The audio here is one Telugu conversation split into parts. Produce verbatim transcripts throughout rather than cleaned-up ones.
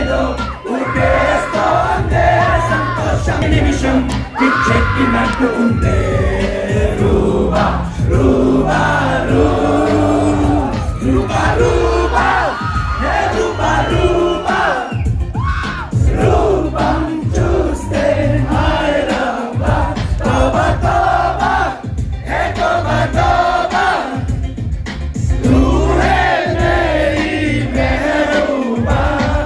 నన్నేదో ఊపేస్తోందే సంతోషం నిమిషం పిచ్చెక్కినట్టు ఉంటే రూబా రూబా రూబా రూబా హే రూబా రూబా రూపం చూస్తే హాయ్ రబ్బా తోబా తోబా హే తోబా తోబా తూ హే మేరీ మెహబూబా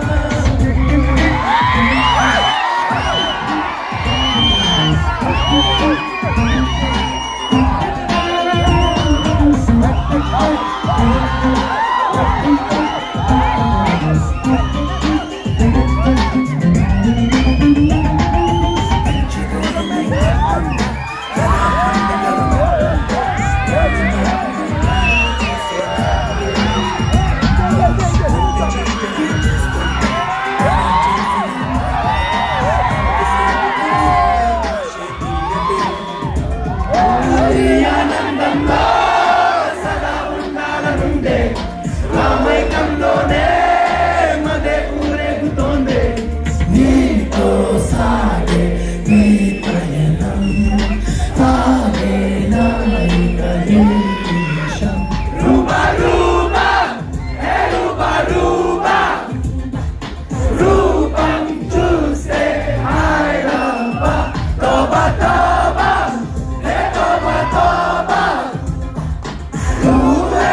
రామైకంలోనే మదే ఊరేగుతోంది నీతో సాగే నీ ప్రయాణం సాగే నాయిక నిమిషం రూబా రూబా హే రూబా రూబా రూపం చూస్తే హాయ్ రబ్బా తోబా తోబా హే తోబా తోబా తూ హే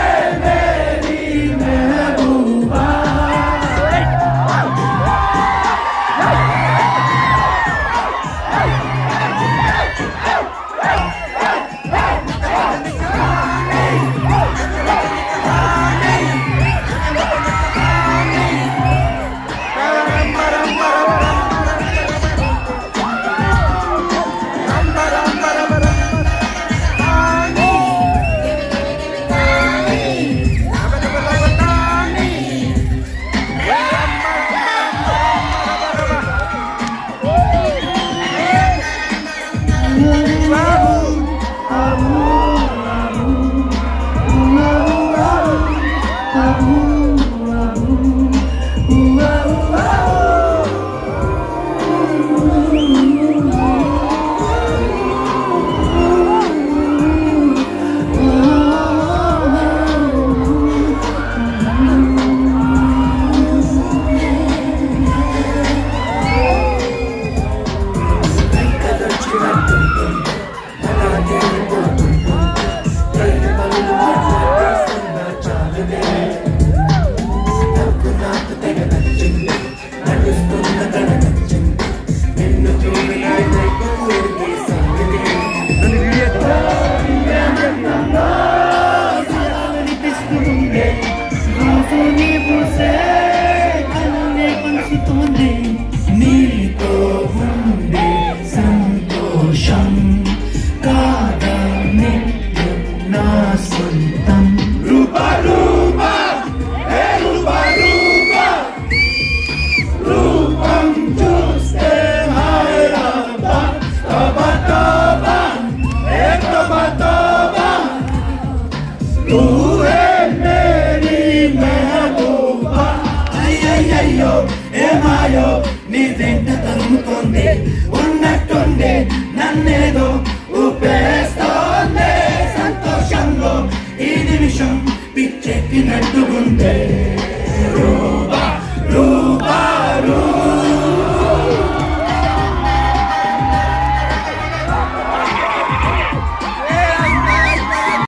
నీతో ఉండే సంతోషం కాదనే నా సొంతం రూపా రూపా హే రూపా రూపా రూపం చూస్తే హాయ్ రబ్బా తోబా తోబా హే తోబా తోబా తూ హే మేరీ మెహబూబా అయ్యయ్యో ఏమాయో నీ వెంట తరుముతోంది ఉన్నట్టుండే నన్నేదో ఊపేస్తోంది సంతోషంలో ఈ నిమిషం పిచ్చెక్కినట్టు ఉందే.